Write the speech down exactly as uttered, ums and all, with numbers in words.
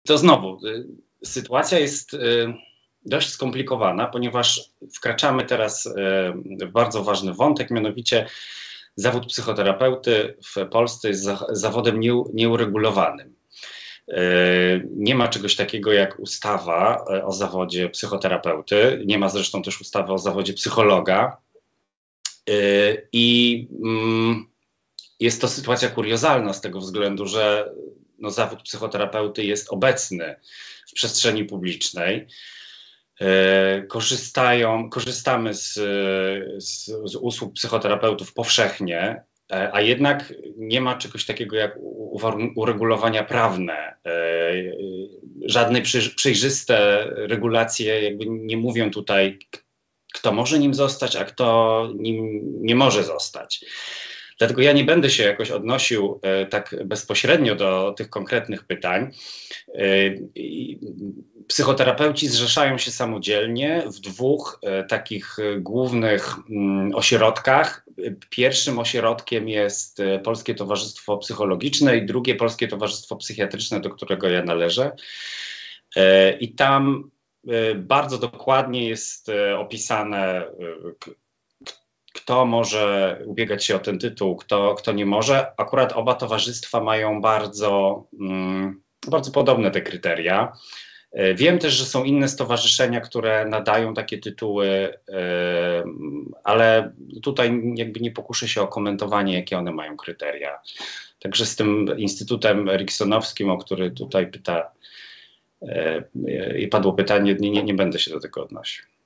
to znowu, sytuacja jest dość skomplikowana, ponieważ wkraczamy teraz w bardzo ważny wątek, mianowicie zawód psychoterapeuty w Polsce jest zawodem nieuregulowanym. Nie ma czegoś takiego jak ustawa o zawodzie psychoterapeuty, nie ma zresztą też ustawy o zawodzie psychologa i jest to sytuacja kuriozalna z tego względu, że no, zawód psychoterapeuty jest obecny w przestrzeni publicznej. Korzystają, korzystamy z, z, z usług psychoterapeutów powszechnie, a jednak nie ma czegoś takiego jak uregulowania prawne. Żadne przejrzyste regulacje jakby nie mówią tutaj, kto może nim zostać, a kto nim nie może zostać. Dlatego ja nie będę się jakoś odnosił e, tak bezpośrednio do tych konkretnych pytań. E, psychoterapeuci zrzeszają się samodzielnie w dwóch e, takich głównych m, ośrodkach. Pierwszym ośrodkiem jest Polskie Towarzystwo Psychologiczne i drugie Polskie Towarzystwo Psychiatryczne, do którego ja należę. E, I tam e, bardzo dokładnie jest e, opisane, e, kto może ubiegać się o ten tytuł, kto, kto nie może. Akurat oba towarzystwa mają bardzo, mm, bardzo podobne te kryteria. Wiem też, że są inne stowarzyszenia, które nadają takie tytuły, ale tutaj jakby nie pokuszę się o komentowanie, jakie one mają kryteria. Także z tym Instytutem Eriksonowskim, o który tutaj pyta, i padło pytanie, nie, nie będę się do tego odnosił.